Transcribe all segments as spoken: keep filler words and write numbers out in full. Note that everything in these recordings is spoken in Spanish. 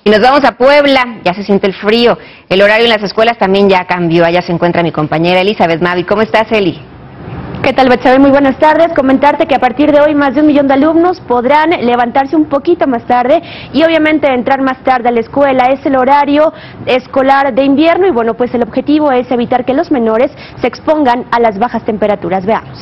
Y nos vamos a Puebla, ya se siente el frío. El horario en las escuelas también ya cambió. Allá se encuentra mi compañera Elizabeth Mavi. ¿Cómo estás, Eli? ¿Qué tal, Betsabe? Muy buenas tardes. Comentarte que a partir de hoy más de un millón de alumnos podrán levantarse un poquito más tarde y obviamente entrar más tarde a la escuela. Es el horario escolar de invierno y bueno, pues el objetivo es evitar que los menores se expongan a las bajas temperaturas. Veamos.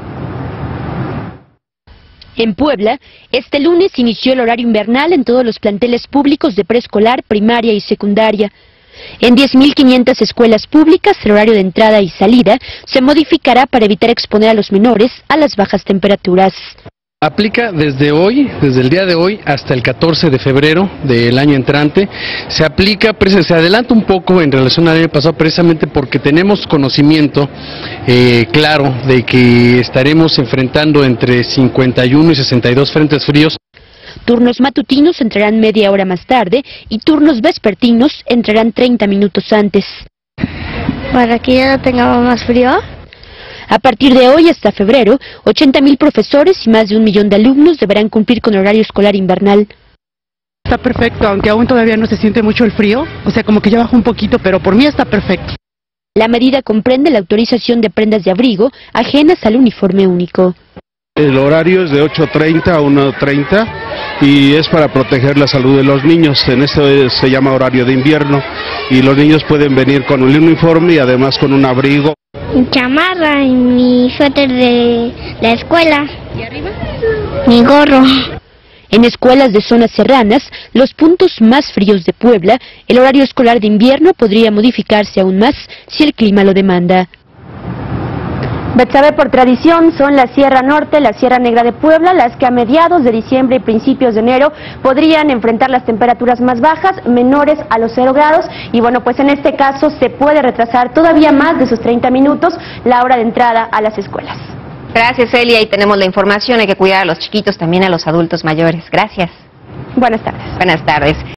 En Puebla, este lunes inició el horario invernal en todos los planteles públicos de preescolar, primaria y secundaria. En diez mil quinientas escuelas públicas, el horario de entrada y salida se modificará para evitar exponer a los menores a las bajas temperaturas. Aplica desde hoy, desde el día de hoy hasta el catorce de febrero del año entrante. Se aplica, se adelanta un poco en relación al año pasado precisamente porque tenemos conocimiento eh, claro de que estaremos enfrentando entre cincuenta y uno y sesenta y dos frentes fríos. Turnos matutinos entrarán media hora más tarde y turnos vespertinos entrarán treinta minutos antes. Para que ya no tengamos más frío. A partir de hoy hasta febrero, ochenta mil profesores y más de un millón de alumnos deberán cumplir con horario escolar invernal. Está perfecto, aunque aún todavía no se siente mucho el frío, o sea, como que ya bajó un poquito, pero por mí está perfecto. La medida comprende la autorización de prendas de abrigo ajenas al uniforme único. El horario es de ocho treinta a una treinta y es para proteger la salud de los niños. En esto se llama horario de invierno y los niños pueden venir con un uniforme y además con un abrigo. Mi chamarra y mi suéter de la escuela. ¿Y arriba? Mi gorro. En escuelas de zonas serranas, los puntos más fríos de Puebla, el horario escolar de invierno podría modificarse aún más si el clima lo demanda. Betsabe, por tradición son la Sierra Norte, la Sierra Negra de Puebla, las que a mediados de diciembre y principios de enero podrían enfrentar las temperaturas más bajas, menores a los cero grados, y bueno, pues en este caso se puede retrasar todavía más de sus treinta minutos la hora de entrada a las escuelas. Gracias, Eli. Ahí tenemos la información. Hay que cuidar a los chiquitos, también a los adultos mayores. Gracias. Buenas tardes. Buenas tardes.